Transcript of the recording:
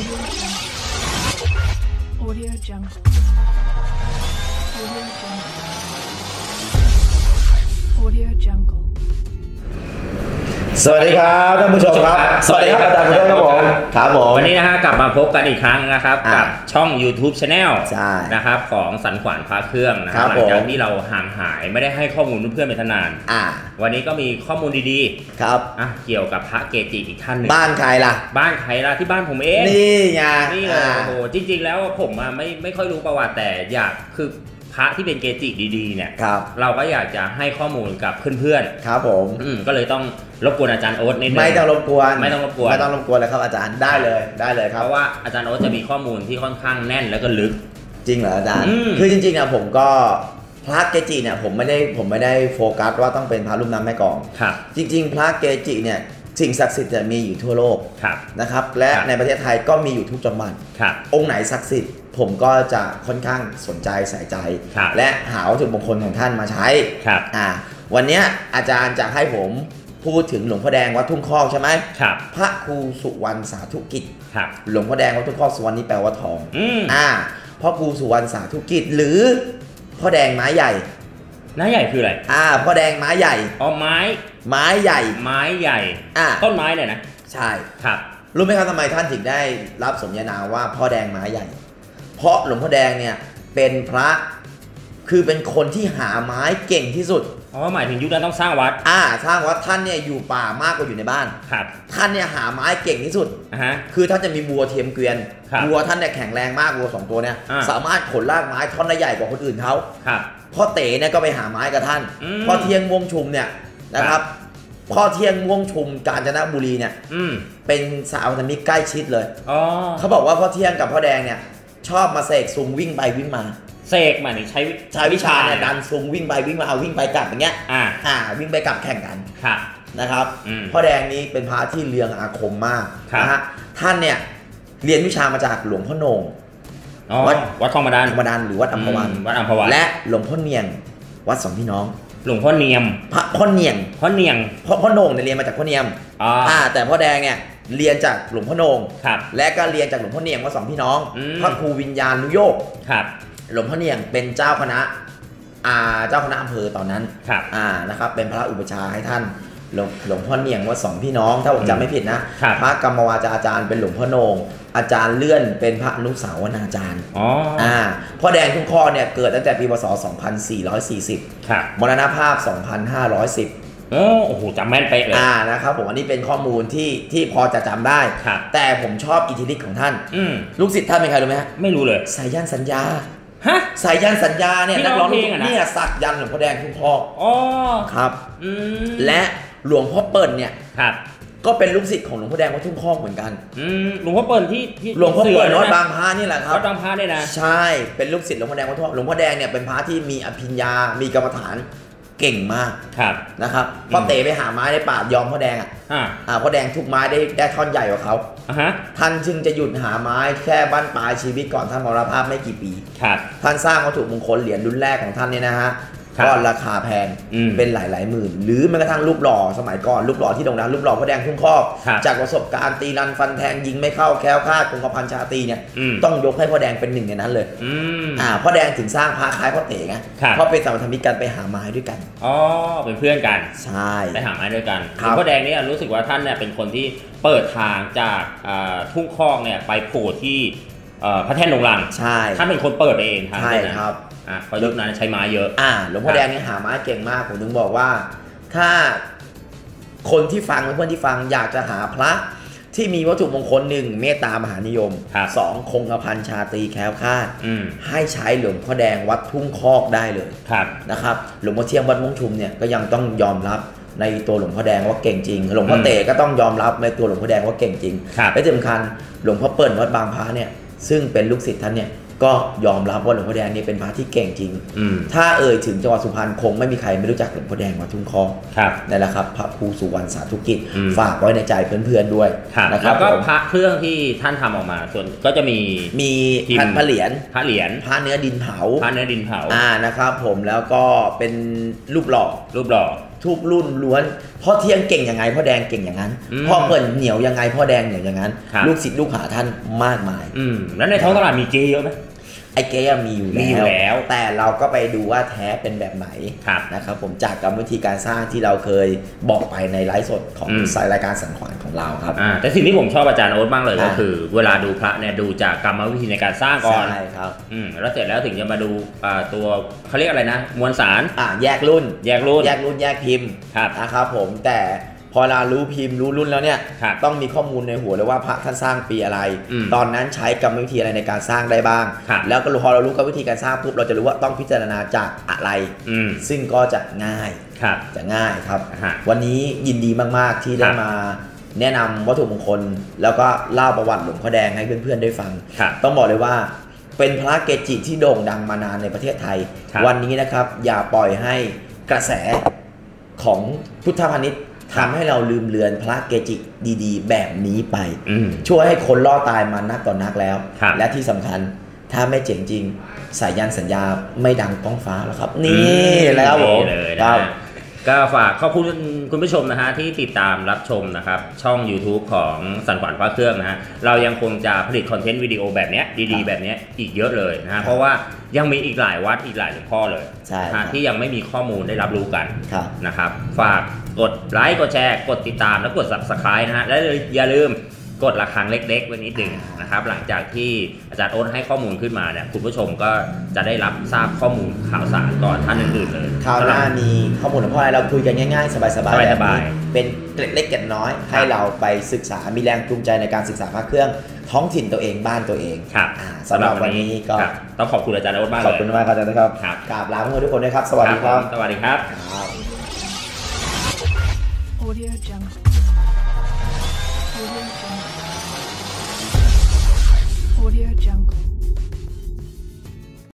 Audio Jungle. Audio Jungle. Audio Jungle. สวัสดีครับท่านผู้ชมครับสวัสดีครับอาจารย์คุณครับผมครับผมวันนี้นะฮะกลับมาพบกันอีกครั้งนะครับกับช่อง YouTube Channel นะครับของสันขวานพระเครื่องนะครับหลังจากที่เราห่างหายไม่ได้ให้ข้อมูลเพื่อนๆเป็นนานวันนี้ก็มีข้อมูลดีๆครับเกี่ยวกับพระเกจิอีกท่านหนึ่งบ้านใครล่ะที่บ้านผมเองนี่ไงนี่เลยโอ้โหจริงๆแล้วผมไม่ค่อยรู้ประวัติแต่อยากคือพระที่เป็นเกจิดีๆเนี่ยเราก็อยากจะให้ข้อมูลกับเพื่อนๆครับผมก็เลยต้องรบกวนอาจารย์โอ๊ตนิดนึงไม่ต้องรบกวนเลยครับอาจารย์ได้เลยครับเพราะว่าอาจารย์โอ๊ตจะมีข้อมูลที่ค่อนข้างแน่นแล้วก็ลึกจริงเหรออาจารย์คือจริงๆอ่ะผมก็พระเกจิเนี่ยผมไม่ได้โฟกัสว่าต้องเป็นพระรูปน้ำแม่กลองจริงๆพระเกจิเนี่ยสิ่งศักดิ์สิทธิ์จะมีอยู่ทั่วโลกนะครับและในประเทศไทยก็มีอยู่ทุกจังหวัดองค์ไหนศักดิ์สิทธิ์ผมก็จะค่อนข้างสนใจใส่ใจและหาวัตถุมงคลของท่านมาใช้วันนี้อาจารย์จะให้ผมพูดถึงหลวงพ่อแดงวัดทุ่งคอกใช่ไหมพระครูสุวรรณสาธุกิจหลวงพ่อแดงวัดทุ่งคอกสุวรรณนี่แปลว่าทองพ่อครูสุวรรณสาธุกิจหรือพ่อแดงไม้ใหญ่คืออะไรพ่อแดงไม้ใหญ่ไม้ใหญ่ต้นไม้เลยนะใช่ครับรู้ไหมครับทำไมท่านถึงได้รับสมญานามว่าพ่อแดงไม้ใหญ่เพราะหลวงพ่อแดงเนี่ยเป็นพระคือเป็นคนที่หาไม้เก่งที่สุดหมายถึงยุคนั้นต้องสร้างวัดสร้างวัดท่านเนี่ยอยู่ป่ามากกว่าอยู่ในบ้านท่านเนี่ยหาไม้เก่งที่สุดคือท่านจะมีวัวเทียมเกวียนวัวท่านเนี่ยแข็งแรงมากวัว2ตัวเนี่ยสามารถขนลากไม้ท่อนใหญ่กว่าคนอื่นเขาพ่อเต๋เนี่ยก็ไปหาไม้กับท่านพ่อเทียงม่วงชุมเนี่ยนะครับพ่อเทียงม่วงชุมกาญจนบุรีเนี่ยเป็นสาวธมิตรใกล้ชิดเลยเขาบอกว่าพ่อเทียงกับพ่อแดงเนี่ยชอบมาเสกซุงวิ่งไปวิ่งมาเสกหมายถึงใช้วิชาเนี่ยดันซุงวิ่งไปวิ่งมาวิ่งไปกลับอย่างเงี้ยวิ่งไปกลับแข่งกันนะครับพ่อแดงนี้เป็นพระที่เรืองอาคมมากนะฮะท่านเนี่ยเรียนวิชามาจากหลวงพ่อโหน่งวัดธรรมดาหรือวัดอัมพวันและหลวงพ่อเนียงวัดสองพี่น้องหลวงพ่อเนียมพ่อเนียงพ่อโหน่งเนี่ยเรียนมาจากพ่อเนียมแต่พ่อแดงเนี่ยเรียนจากหลวงพ่อโหน่งและก็เรียนจากหลวงพ่อเนียงวัดสองพี่น้องพระครูวิญญาณนุโยกหลวงพ่อเนียงเป็นเจ้าคณะอำเภอตอนนั้นนะครับเป็นพระอุปชาให้ท่านหลวงพ่อเนียงวัดสองพี่น้องถ้าผมจำไม่ผิดนะพระกรรมวาจาอาจารย์เป็นหลวงพ่อโหน่งอาจารย์เลื่อนเป็นพระอนุสาวนาจารย์พ่อแดงทุ่งคอเนี่ยเกิดตั้งแต่ปีพศ2440มรณภาพ2510 โอ้โหจำแม่นเป๊ะเลยนะครับผมอันนี้เป็นข้อมูลที่พอจะจำได้แต่ผมชอบอิทธิฤทธิ์ของท่านลูกศิษย์ท่านเป็นใครรู้ไหมฮะไม่รู้เลยสายันสัญญาสายันสัญญาเนี่ยนักร้องเนี่ยสักยันหลวงพ่อแดงทุ่งคอกครับและหลวงพ่อเปิ่นเนี่ยก็เป็นลูกศิษย์ของหลวงพ่อแดงวัดทุ่งคอกเหมือนกันหลวงพ่อเปิ่นที่หลวงพ่อเปิ่นวัดบางพระนี่แหละครับวัดบางพระเนี่ยนะใช่เป็นลูกศิษย์หลวงพ่อแดงวัดทุ่งคอกหลวงพ่อแดงเนี่ยเป็นพระที่มีอภิญญามีกรรมฐานเก่งมากนะครับพ่อเต๋ไปหาไม้ในป่ายอมพ่อแดงพ่อแดงทุกไม้ได้ท่อนใหญ่กว่าเขาท่านจึงจะหยุดหาไม้แค่บั้นปลายชีวิตก่อนท่านมรณภาพไม่กี่ปีท่านสร้างวัตถุมงคลเหรียญรุ่นแรกของท่านเนี่ยนะฮะก็ราคาแพงเป็นหลายหมื่นหรือแม้กระทั่งรูปหล่อสมัยก่อนรูปหล่อที่โด่งดังรูปหล่อพ่อแดงทุ่งคอกจากประสบการณ์ตีรันฟันแทงยิงไม่เข้าแคล้วคลาดคงกระพันชาตรีเนี่ยต้องยกให้พ่อแดงเป็นหนึ่งในนั้นเลยพ่อแดงถึงสร้างพระคล้ายพ่อเต๋ไงเพราะเป็นสามัญมิตรกันไปหาไม้ด้วยกันเป็นเพื่อนกันใช่ไปหาไม้ด้วยกันพ่อแดงเนี่ยรู้สึกว่าท่านเนี่ยเป็นคนที่เปิดทางจากทุ่งคอกเนี่ยไปโผล่ที่พระแท่นลงรังท่านเป็นคนเปิดเองใช่ครับเพราะยุคนั้นใช้ไม้เยอะหลวงพ่อแดงเนี่ยหาไม้เก่งมากผมถึงบอกว่าถ้าคนที่ฟังเพื่อนที่ฟังอยากจะหาพระที่มีวัตถุมงคล1เมตตามหานิยม2คงกระพันชาตรีแคล้วคลาดให้ใช้หลวงพ่อแดงวัดทุ่งคอกได้เลยนะครับหลวงพ่อเทียมวัดม่วงชุมเนี่ยก็ยังต้องยอมรับในตัวหลวงพ่อแดงว่าเก่งจริงหลวงพ่อเต๋ก็ต้องยอมรับในตัวหลวงพ่อแดงว่าเก่งจริงและที่สำคัญหลวงพ่อเปิ่นวัดบางพระเนี่ยซึ่งเป็นลูกศิษย์ท่านเนี่ยก็ยอมรับว่าหลวงพ่อแดงนี่เป็นพระที่เก่งจริงถ้าถึงจังหวัดสุพรรณคงไม่มีใครไม่รู้จักหลวงพ่อแดงวัดทุ่งคอกนั่นแหละครับพระครูสุวรรณสาธุกิจฝากไว้ในใจเพื่อนๆด้วยนะครับแล้วก็พระเครื่องที่ท่านทำออกมาส่วนก็จะมีพระเหรียญพระเนื้อดินเผานะครับผมแล้วก็เป็นรูปหล่อทุกรุ่นล้วนพ่อเที่ยงเก่งยังไงพ่อแดงเก่งอย่างนั้นพ่อเปิ่นเหนียวยังไงพ่อแดงเหนียวอย่างนั้นลูกศิษย์ลูกหาท่านมากมายแล้วในท้องตลาดมีเจเยอะไหมไอ้เก๊มีอยู่แล้วแต่เราก็ไปดูว่าแท้เป็นแบบไหนนะครับผมจากกรรมวิธีการสร้างที่เราเคยบอกไปในไลฟ์สดของรายการสันขวานของเราครับแต่สิ่งที่ผมชอบอาจารย์โอ๊ตมากเลยก็คือเวลาดูพระเนี่ยดูจากกรรมวิธีในการสร้างก่อนใช่ครับแล้วเสร็จแล้วถึงจะมาดูตัวเขาเรียกอะไรนะมวลสารแยกรุ่นแยกพิมพ์นะครับผมแต่พอเรารู้พิมพ์รู้รุ่นแล้วเนี่ยต้องมีข้อมูลในหัวเลยว่าพระท่านสร้างปีอะไรตอนนั้นใช้กรรมวิธีอะไรในการสร้างได้บ้างแล้วก็พอเรารู้กรรมวิธีการสร้างปุ๊บเราจะรู้ว่าต้องพิจารณาจากอะไรซึ่งก็จะง่ายครับวันนี้ยินดีมากๆที่ได้มาแนะนำวัตถุมงคลแล้วก็เล่าประวัติหลวงพ่อแดงให้เพื่อนๆได้ฟังต้องบอกเลยว่าเป็นพระเกจิที่โด่งดังมานานในประเทศไทยวันนี้นะครับอย่าปล่อยให้กระแสของพุทธพาณิชย์ทำให้เราลืมเลือนพระเกจิดีๆแบบนี้ไปช่วยให้คนล่อตายมานักต่อนักแล้วและที่สำคัญถ้าไม่เจ๋งจริงสายยันสัญญาไม่ดังก้องฟ้าแล้วครับนี่แล้วผมก็ฝากขอบคุณคุณผู้ชมนะฮะที่ติดตามรับชมนะครับช่อง YouTube ของสันขวัญพระเครื่องนะฮะเรายังคงจะผลิตคอนเทนต์วิดีโอแบบนี้ดีๆแบบนี้อีกเยอะเลยนะฮะเพราะว่ายังมีอีกหลายวัดอีกหลายหลวงพ่อเลยที่ยังไม่มีข้อมูลได้รับรู้กันนะครับฝากกดไลค์กดแชร์กดติดตามและกด Subscribe นะฮะและอย่าลืมกดระฆังเล็กๆไว้นิดหนึ่งนะครับหลังจากที่อาจารย์โอ๊ตให้ข้อมูลขึ้นมาเนี่ยคุณผู้ชมก็จะได้รับทราบข้อมูลข่าวสารก่อนท่านอื่นๆเลยคราวหน้ามีข้อมูลของพ่ออะไรเราคุยกันง่ายๆสบายๆแบบนี้เป็นเกร็ดเล็กเกร็ดน้อยให้เราไปศึกษามีแรงจูงใจในการศึกษาพระเครื่องท้องถิ่นตัวเองบ้านตัวเองสำหรับวันนี้ก็ต้องขอบคุณอาจารย์โอ๊ตมากเลยขอบคุณมากครับอาจารย์ครับกราบลาเพื่อนทุกคนด้วยครับสวัสดีครับสวัสดีครับ Audio Jungle Audio Jungle